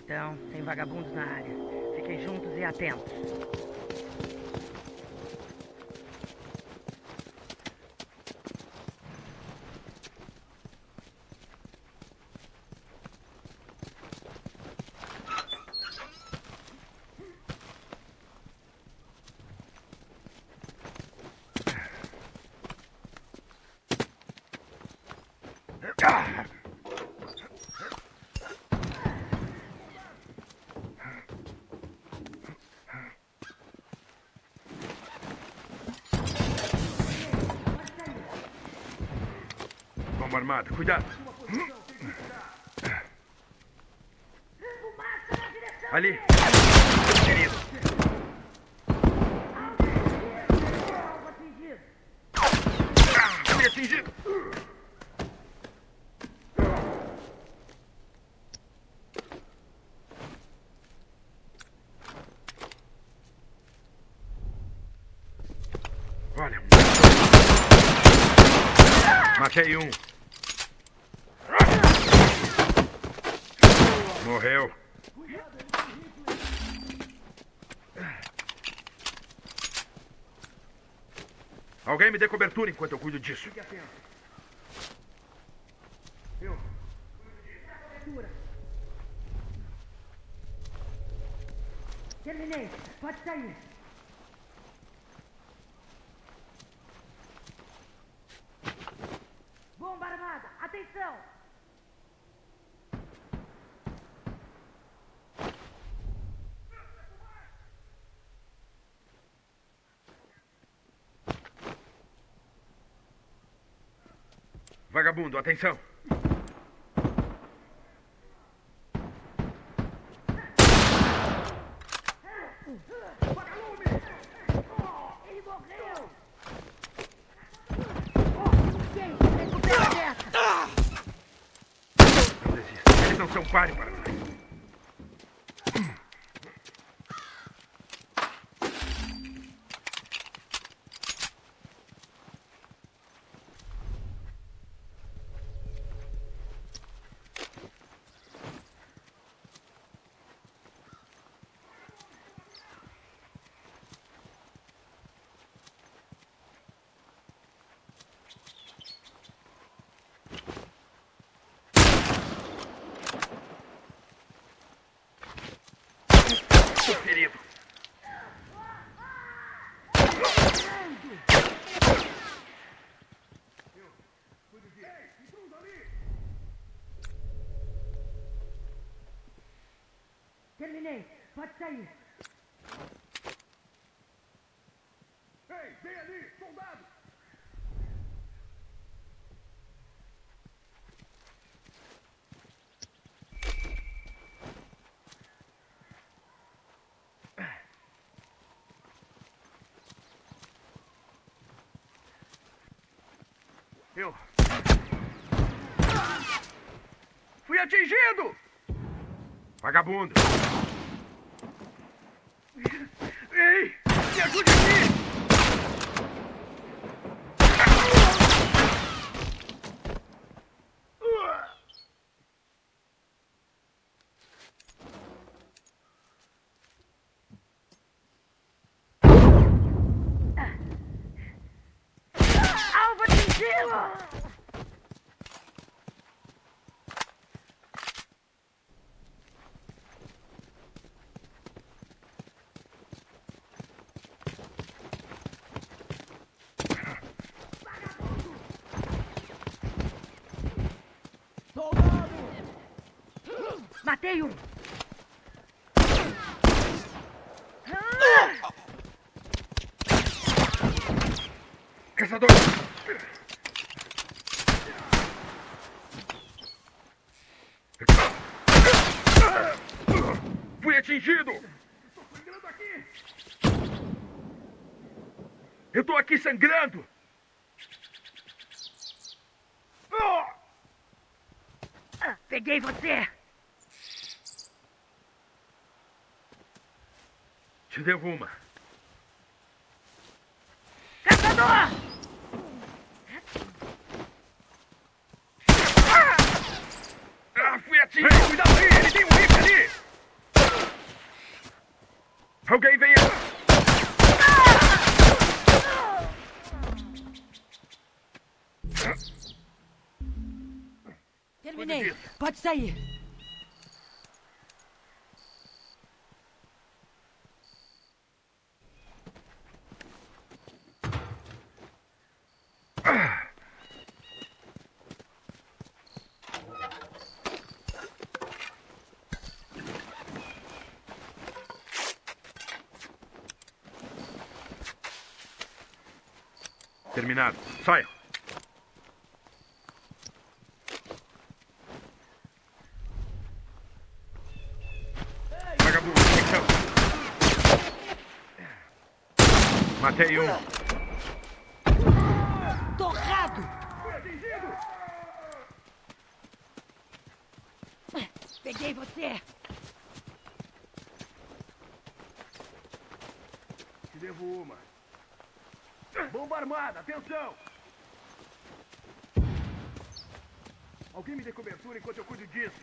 Então, tem vagabundos na área. Fiquem juntos e atentos. Bomba armada, cuidado. Ali. Querido. Fui atingido. Olha. Matei um. Morreu. Alguém me dê cobertura enquanto eu cuido disso. Fique atento. Eu. Terminei. Pode sair. Bomba armada. Atenção. Vagabundo, atenção. Ele morreu. Recupera dessa. Não desista. Eles não são páreo para nós. Ferido. Terminei. Pode sair. Ei, vem ali, soldado! Eu. Fui atingido! Vagabundo! Ei! Me ajude aqui! Alvo atingido! Matei um! Caçador! Fui atingido! Estou sangrando aqui! Eu tô aqui sangrando! Peguei você! Te devo uma. Caçador! Fui atingido! Cuidado aí! Ele tem um rifle ali! Alguém vem! Terminei. Pode sair. Terminado. Saia. Vagabundo, então. Matei um. Torrado! Peguei você! Te devo uma. Bomba armada, atenção! Alguém me dê cobertura enquanto eu cuido disso.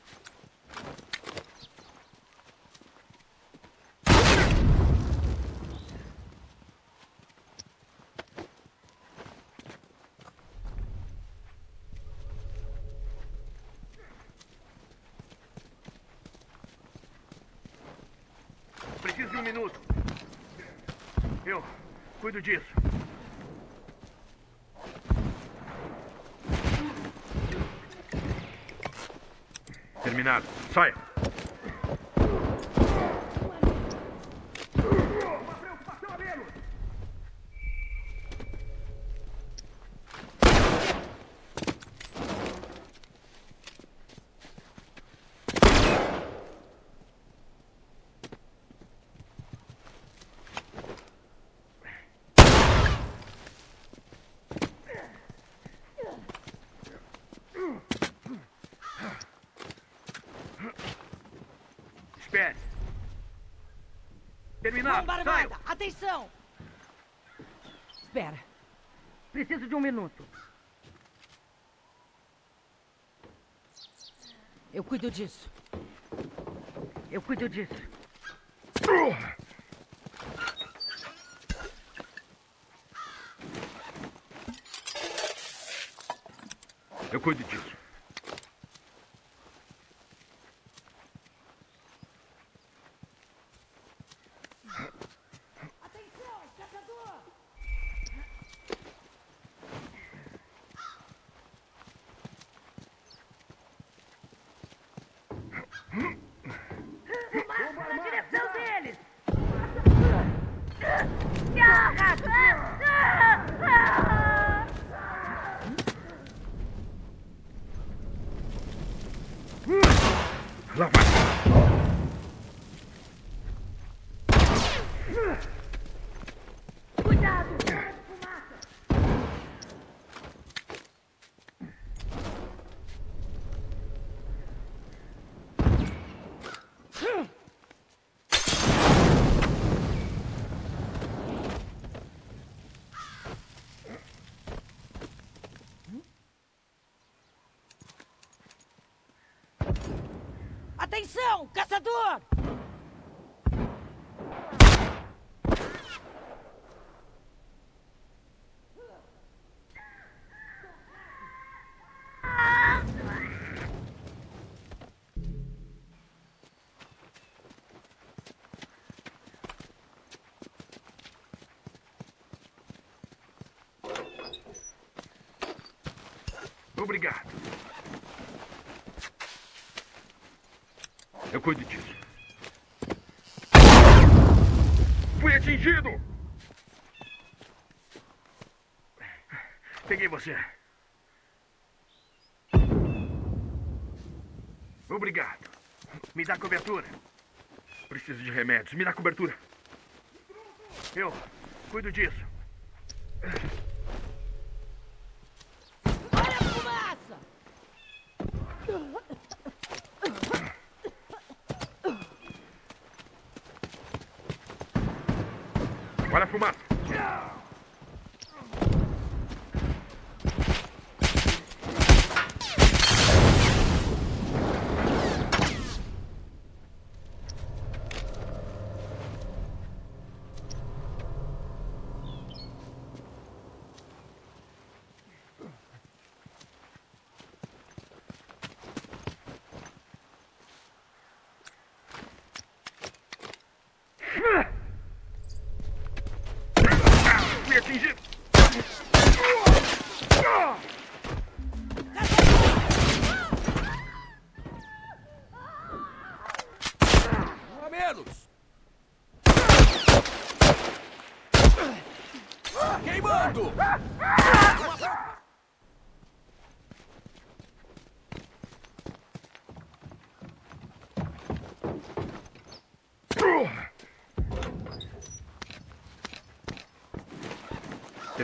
Preciso de um minuto. Eu cuido disso. Terminado. Saia. Uma preocupação a menos! Espere. Terminado. Bomba Saia. armada! Atenção! Espera. Preciso de um minuto. Eu cuido disso. Eu cuido disso. Eu cuido disso. Atenção, caçador! Na direção deles! Lá vai. Cuidado! Fumaça! Atenção, caçador! Obrigado. Eu cuido disso. Fui atingido! Peguei você. Obrigado. Me dá cobertura. Preciso de remédios. Me dá cobertura. Eu cuido disso. Olha a fumaça! Olha a fumaça.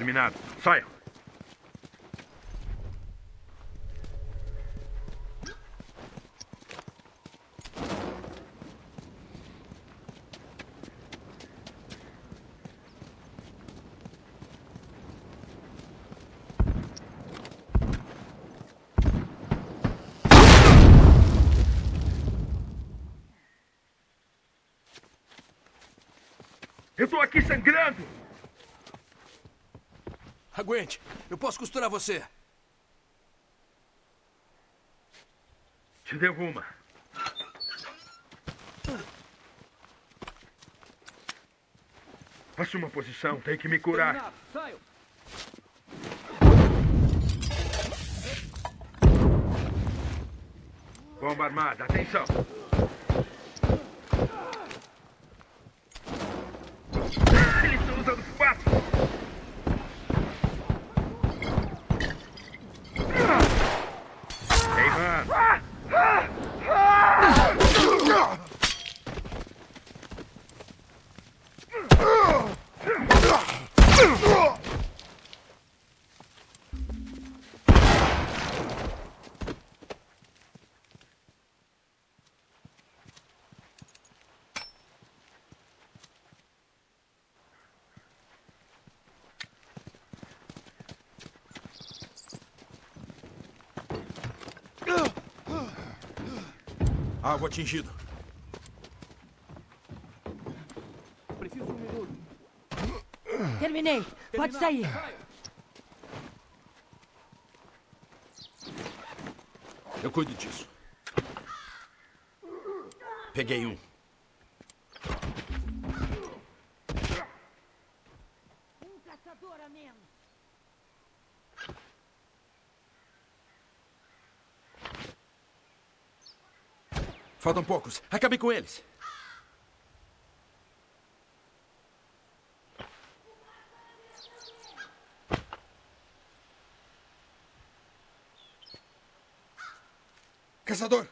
Terminado. Saiam. Eu tô aqui sangrando! Aguente. Eu posso costurar você. Te devo uma. Assuma uma posição, tem que me curar. Saio. Bomba armada, atenção! Eles estão usando fumaça! Queimando! Alvo atingido. Preciso de um minuto. Terminei. Pode sair. Eu cuido disso. Peguei um. Um caçador a menos. Faltam poucos. Acabe com eles. Caçador!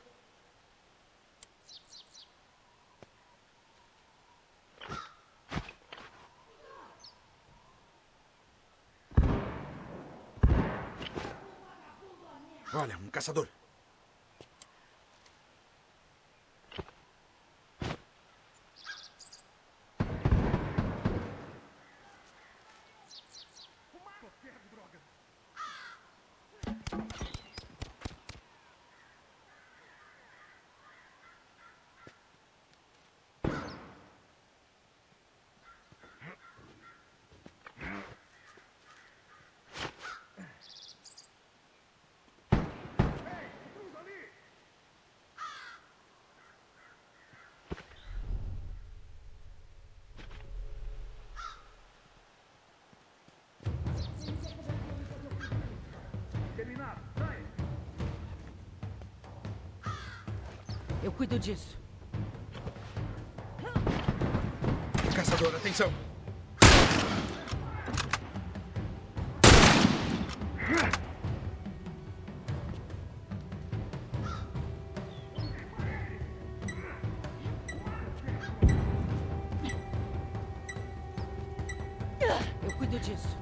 Olha, um caçador. Terminado. Saia. Eu cuido disso. Caçador, atenção! Eu cuido disso.